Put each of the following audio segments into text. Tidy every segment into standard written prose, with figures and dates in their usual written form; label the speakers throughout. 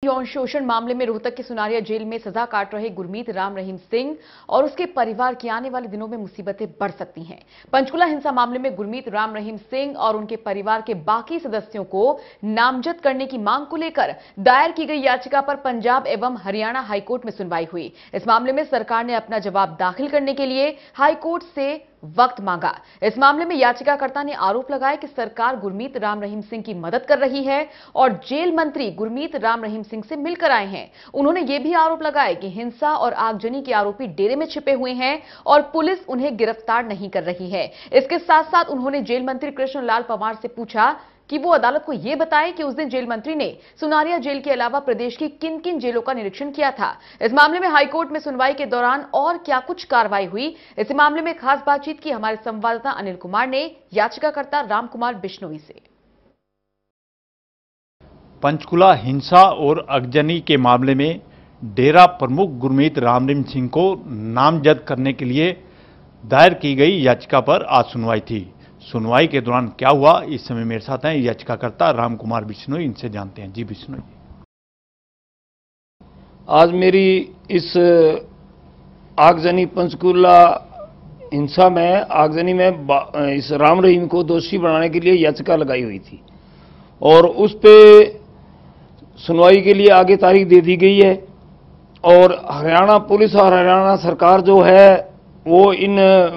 Speaker 1: यौन शोषण मामले में रोहतक के सुनारिया जेल में सजा काट रहे गुरमीत राम रहीम सिंह और उसके परिवार की आने वाले दिनों में मुसीबतें बढ़ सकती हैं। पंचकुला हिंसा मामले में गुरमीत राम रहीम सिंह और उनके परिवार के बाकी सदस्यों को नामजद करने की मांग को लेकर दायर की गई याचिका पर पंजाब एवं हरियाणा हाईकोर्ट में सुनवाई हुई। इस मामले में सरकार ने अपना जवाब दाखिल करने के लिए हाईकोर्ट से वक्त मांगा। इस मामले में याचिकाकर्ता ने आरोप लगाया कि सरकार गुरमीत राम रहीम सिंह की मदद कर रही है और जेल मंत्री गुरमीत राम रहीम सिंह से मिलकर आए हैं। उन्होंने यह भी आरोप लगाया कि हिंसा और आगजनी के आरोपी डेरे में छिपे हुए हैं और पुलिस उन्हें गिरफ्तार नहीं कर रही है। इसके साथ साथ उन्होंने जेल मंत्री कृष्णलाल पंवार से पूछा कि वो अदालत को यह बताएं कि उस दिन जेल मंत्री ने सुनारिया जेल के अलावा प्रदेश की किन किन जेलों का निरीक्षण किया था। इस मामले में हाईकोर्ट में सुनवाई के दौरान और क्या कुछ कार्रवाई हुई, इस मामले में खास बातचीत की हमारे संवाददाता अनिल कुमार ने याचिकाकर्ता रामकुमार बिश्नोई से।
Speaker 2: पंचकुला हिंसा और आगजनी के मामले में डेरा प्रमुख गुरमीत राम रहीम सिंह को नामजद करने के लिए दायर की गई याचिका पर आज सुनवाई थी। सुनवाई के दौरान क्या हुआ, इस समय मेरे साथ हैं याचिकाकर्ता रामकुमार बिश्नोई, इनसे जानते हैं। जी बिश्नोई,
Speaker 3: आज मेरी इस आगजनी पंचकुला हिंसा में आगजनी में इस राम रहीम को दोषी बनाने के लिए याचिका लगाई हुई थी और उस पे सुनवाई के लिए आगे तारीख दे दी गई है। और हरियाणा पुलिस और हरियाणा सरकार जो है वो इन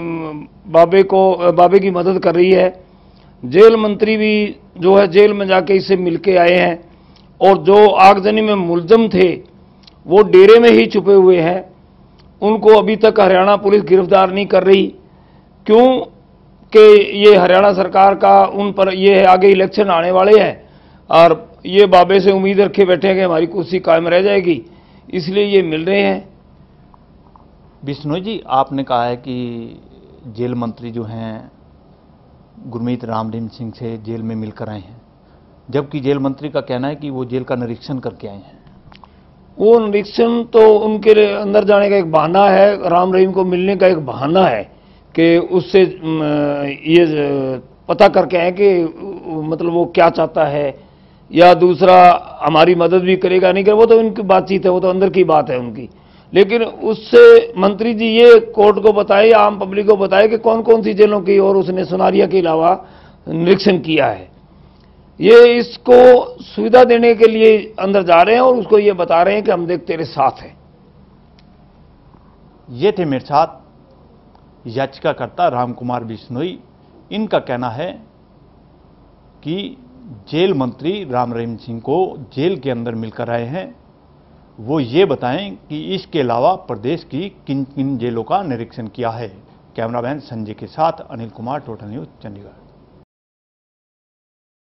Speaker 3: बाबे की मदद कर रही है। जेल मंत्री भी जो है जेल में जाके इससे मिलके आए हैं और जो आगजनी में मुलजम थे वो डेरे में ही छुपे हुए हैं। उनको अभी तक हरियाणा पुलिस गिरफ्तार नहीं कर रही, क्यों कि ये हरियाणा सरकार का उन पर ये है, आगे इलेक्शन आने वाले हैं और ये बाबे से उम्मीद रखे बैठे हैं कि हमारी कुर्सी कायम रह जाएगी, इसलिए ये मिल रहे हैं।
Speaker 2: बिश्नोई जी, आपने कहा है कि जेल मंत्री जो हैं गुरमीत राम रहीम सिंह से जेल में मिलकर आए हैं, जबकि जेल मंत्री का कहना है कि वो जेल का निरीक्षण करके आए हैं।
Speaker 3: वो निरीक्षण तो उनके अंदर जाने का एक बहाना है, राम रहीम को मिलने का एक बहाना है कि उससे ये पता करके आए कि मतलब वो क्या चाहता है या दूसरा हमारी मदद भी करेगा नहीं करेगा, वो तो उनकी बातचीत है, वो तो अंदर की बात है उनकी। लेकिन उससे मंत्री जी ये कोर्ट को बताए या आम पब्लिक को बताए कि कौन कौन सी जेलों की और उसने सुनारिया के अलावा निरीक्षण किया है। ये इसको सुविधा देने के लिए अंदर जा रहे हैं और उसको ये बता रहे हैं कि हम देख तेरे साथ हैं।
Speaker 2: ये थे मेरे साथ याचिकाकर्ता रामकुमार बिश्नोई। इनका कहना है कि जेल मंत्री राम रहीम सिंह को जेल के अंदर मिलकर आए हैं, वो ये बताएं कि इसके अलावा प्रदेश की किन किन जेलों का निरीक्षण किया है। कैमरामैन संजय के साथ अनिल कुमार, टोटल न्यूज़, चंडीगढ़।